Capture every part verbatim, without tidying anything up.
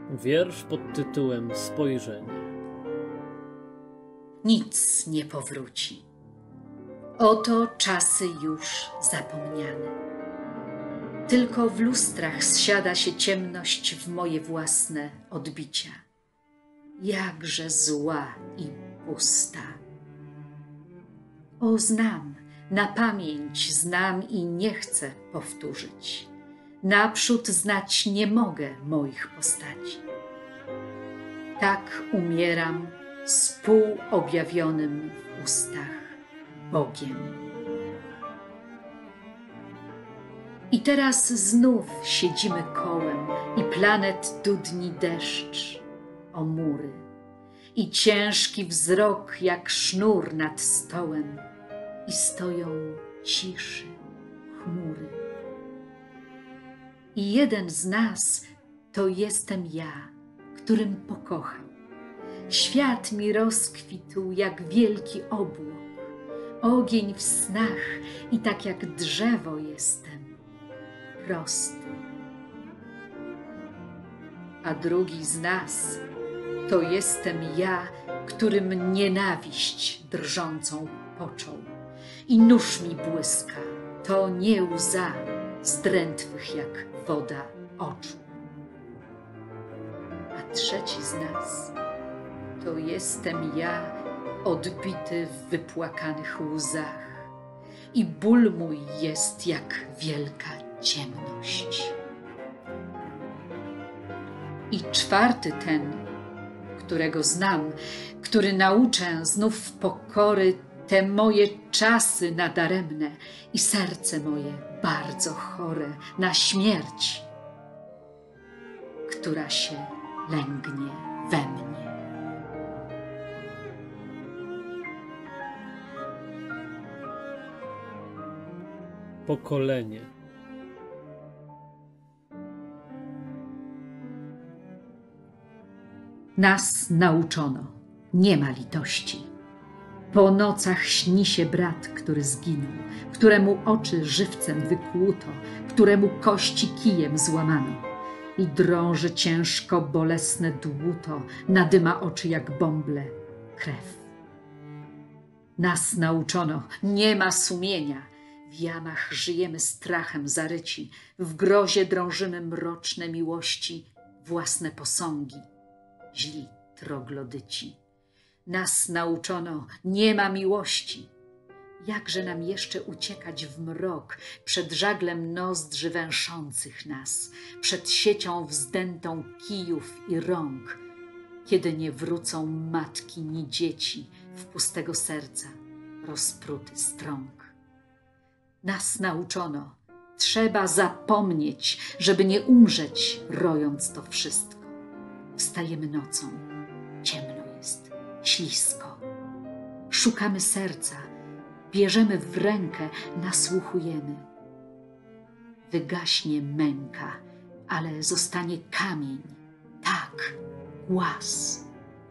Wiersz pod tytułem Spojrzenie. Nic nie powróci. Oto czasy już zapomniane. Tylko w lustrach zsiada się ciemność w moje własne odbicia. Jakże zła i pusta. O, znam, na pamięć znam i nie chcę powtórzyć. Naprzód znać nie mogę moich postaci. Tak umieram z półobjawionym w ustach Bogiem. I teraz znów siedzimy kołem i planet dudni deszcz o mury i ciężki wzrok jak sznur nad stołem i stoją ciszy chmury. I jeden z nas to jestem ja, którym pokochał. Świat mi rozkwitł jak wielki obłok, ogień w snach i tak jak drzewo jestem, prosty. A drugi z nas to jestem ja, którym nienawiść drżącą począł i nóż mi błyska, to nie łza z drętwych jak woda oczu. A trzeci z nas to jestem ja, odbity w wypłakanych łzach i ból mój jest jak wielka ciemność. I czwarty ten, którego znam, który nauczę znów pokory te moje czasy nadaremne i serce moje bardzo chore na śmierć, która się lęgnie we mnie. Pokolenie. Nas nauczono, nie ma litości. Po nocach śni się brat, który zginął, któremu oczy żywcem wykłuto, któremu kości kijem złamano i drąży ciężko bolesne dłuto, nadyma oczy jak bąble krew. Nas nauczono, nie ma sumienia, w jamach żyjemy strachem zaryci, w grozie drążymy mroczne miłości, własne posągi, źli troglodyci. Nas nauczono, nie ma miłości. Jakże nam jeszcze uciekać w mrok przed żaglem nozdrzy węszących nas, przed siecią wzdętą kijów i rąk, kiedy nie wrócą matki ni dzieci w pustego serca rozpruty strąg. Nas nauczono, trzeba zapomnieć, żeby nie umrzeć, rojąc to wszystko. Wstajemy nocą, ciemno jest, ślisko. Szukamy serca, bierzemy w rękę, nasłuchujemy. Wygaśnie męka, ale zostanie kamień, tak, głaz.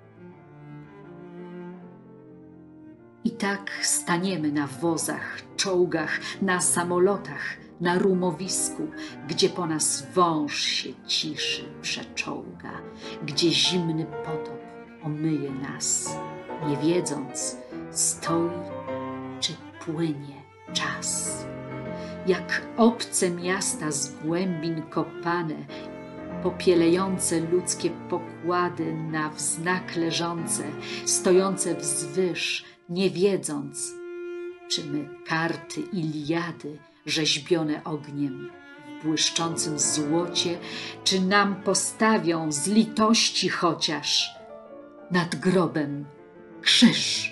I tak staniemy na wozach, czołgach, na samolotach, na rumowisku, gdzie po nas wąż się ciszy przeczołga, gdzie zimny potop omyje nas, nie wiedząc, stoi czy płynie czas. Jak obce miasta z głębin kopane, popielejące ludzkie pokłady na wznak leżące, stojące wzwyż, nie wiedząc, czy my karty Iliady rzeźbione ogniem w błyszczącym złocie, czy nam postawią z litości chociaż nad grobem krzyż.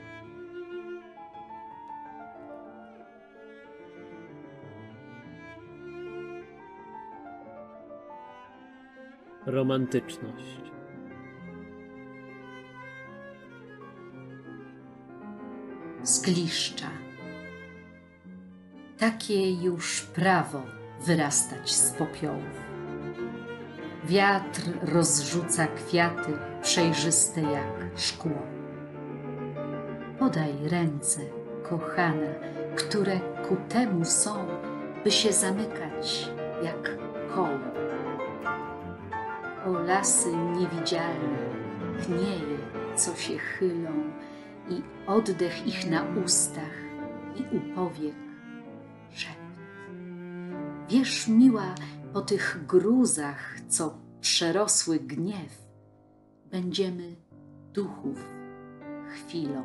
Romantyczność. Zgliszcza. Takie już prawo wyrastać z popiołów. Wiatr rozrzuca kwiaty przejrzyste jak szkło. Podaj ręce, kochana, które ku temu są, by się zamykać jak koło. O lasy niewidzialne, knieje, co się chylą, i oddech ich na ustach i u powiek szept. Wiesz, miła, po tych gruzach, co przerosły gniew, będziemy duchów chwilą.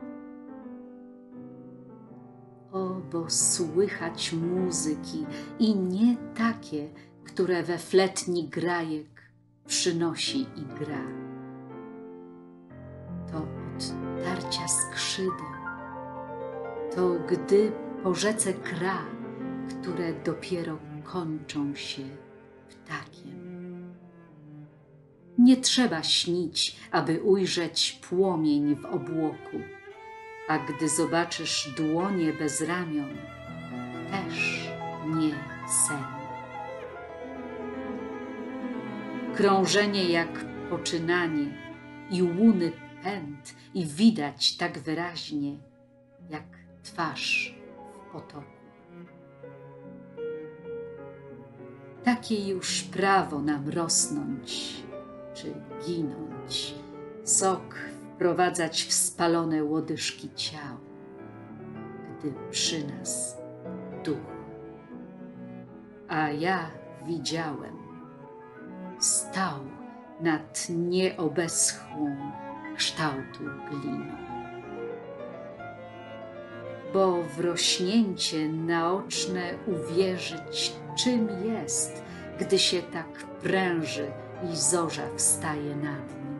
O, bo słychać muzyki i nie takie, które we fletni grajek przynosi i gra. To od tarcia skrzydeł, to gdy po rzece kra, które dopiero kończą się ptakiem. Nie trzeba śnić, aby ujrzeć płomień w obłoku, a gdy zobaczysz dłonie bez ramion, też nie sen. Krążenie jak poczynanie i łuny pęd, i widać tak wyraźnie, jak twarz w potoku. Takie już prawo nam rosnąć czy ginąć, sok wprowadzać w spalone łodyżki ciał, gdy przy nas duch. A ja widziałem, stał nad nieobeschłą kształtu gliną. Bo w rośnięcie naoczne uwierzyć, czym jest, gdy się tak pręży i zorza wstaje nad nim.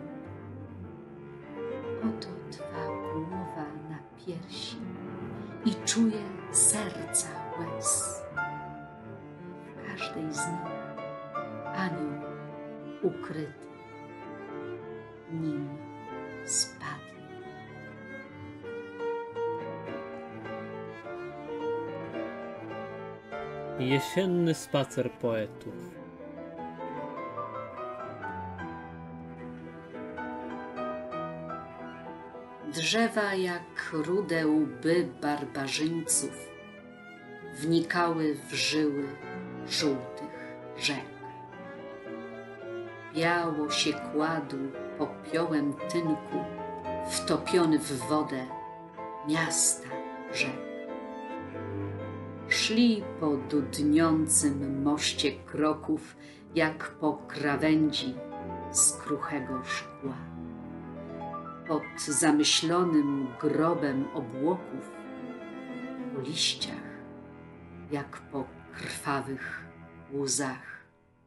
Oto twa głowa na piersi i czuję serca łez. W każdej z nich anioł ukryty, nim spadnie. Jesienny spacer poetów. Drzewa jak rude łby barbarzyńców wnikały w żyły żółtych rzek. Biało się kładł popiołem tynku wtopiony w wodę miasta rzek. Szli po dudniącym moście kroków, jak po krawędzi z kruchego szkła. Pod zamyślonym grobem obłoków, po liściach, jak po krwawych łzach.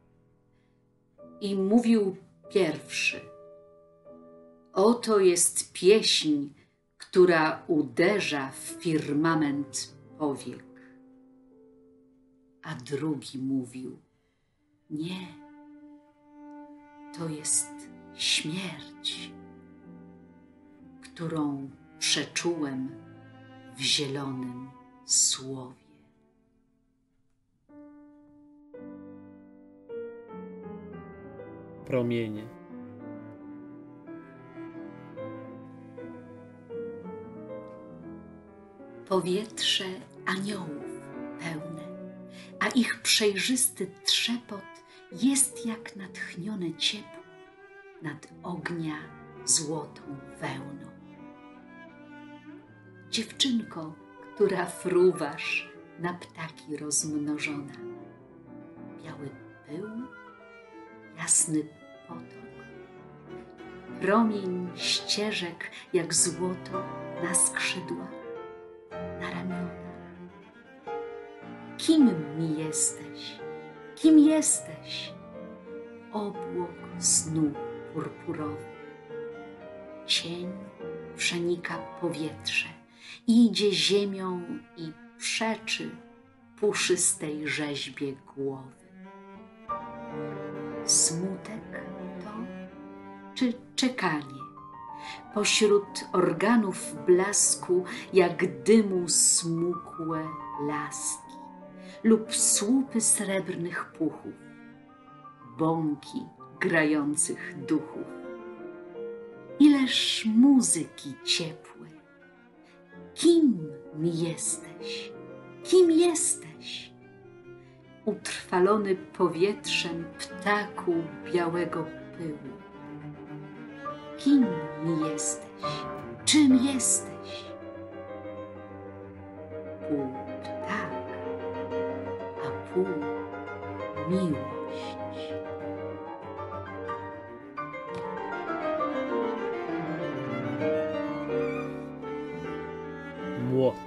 I mówił pierwszy: oto jest pieśń, która uderza w firmament powiek. A drugi mówił: nie, to jest śmierć, którą przeczułem w zielonym słowie. Promienie. Powietrze aniołów pełne, a ich przejrzysty trzepot jest jak natchnione ciepło nad ognia złotą wełną. Dziewczynko, która fruwasz na ptaki rozmnożona, biały pył, jasny potok, promień ścieżek jak złoto na skrzydłach, na ramionach. Kim mi jesteś? Kim jesteś? Obłok snu purpurowy. Cień przenika powietrze, idzie ziemią i przeczy puszystej rzeźbie głowy. Smutek to, czy czekanie? Pośród organów blasku, jak dymu smukłe laski lub słupy srebrnych puchów, bąki grających duchów. Ileż muzyki ciepłej. Kim mi jesteś? Kim jesteś? utrwalony powietrzem ptaku białego pyłu. Kim mi jesteś? Czym jesteś? Pół ptak, a pół miłość. Młot.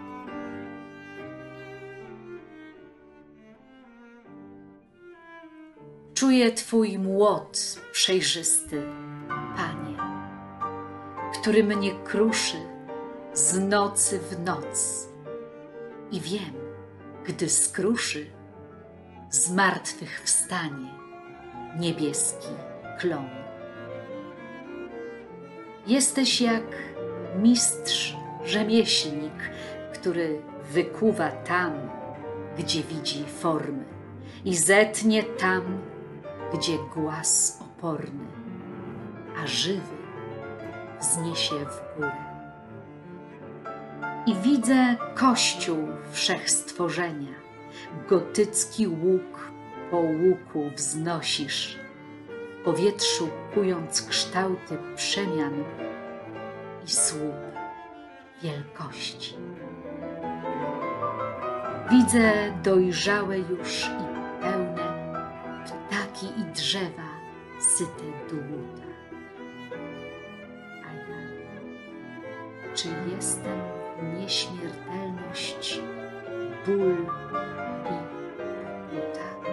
Czuję Twój młot przejrzysty, Panie, który mnie kruszy z nocy w noc. I wiem, gdy skruszy, z martwych wstanie niebieski klon. Jesteś jak mistrz rzemieślnik, który wykuwa tam, gdzie widzi formy, i zetnie tam, gdzie głaz oporny, a żywy wzniesie w górę. I widzę Kościół wszechstworzenia, gotycki łuk po łuku wznosisz, w powietrzu kując kształty przemian i słup wielkości. Widzę dojrzałe już i pełne ptaki i drzewa syte dłuta. A ja, czy jestem w nieśmiertelność, ból i buta?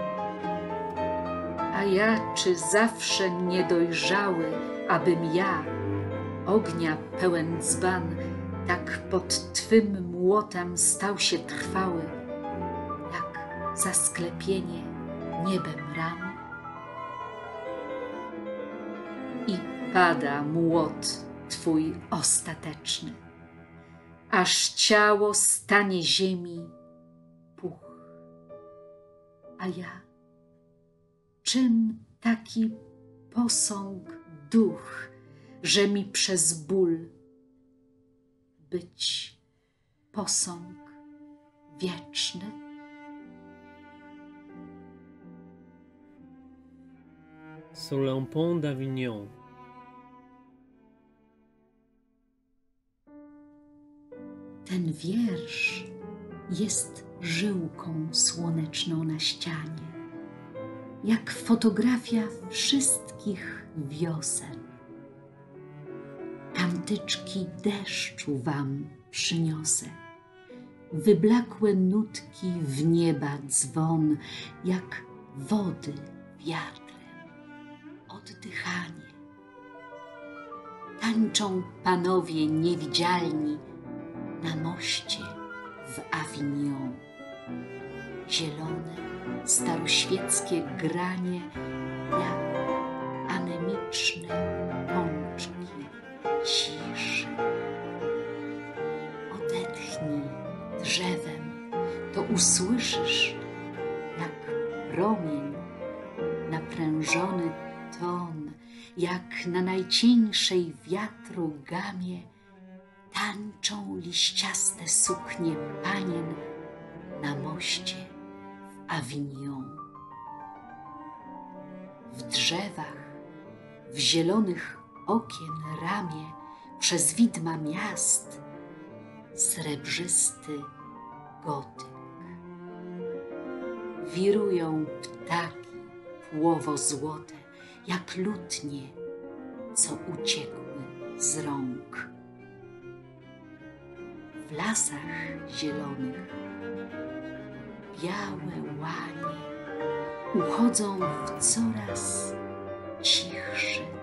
A ja, czy zawsze niedojrzały, abym ja, ognia pełen dzban, tak pod Twym młotem stał się trwały, jak zasklepienie niebem ram? I pada młot Twój ostateczny, aż ciało stanie ziemi puch. A ja, czym taki posąg duch, że mi przez ból być posąg wieczny? Sur un pont d'Avignon. Ten wiersz jest żyłką słoneczną na ścianie, jak fotografia wszystkich wiosen. Kantyczki deszczu wam przyniosę, wyblakłe nutki w nieba dzwon, jak wody wiatrem oddychanie. Tańczą panowie niewidzialni na moście w Avignon. Zielone, staroświeckie granie, jak anemiczne pączki ciszy. Odetchnij drzewem, to usłyszysz, jak promień naprężony ton, jak na najcieńszej wiatru gamie tańczą liściaste suknie panien na moście w Avignon. W drzewach, w zielonych okien ramie, przez widma miast srebrzysty gotyk. Wirują ptaki płowo-złote, jak lutnie, co uciekły z rąk. W lasach zielonych białe łanie uchodzą w coraz cichszy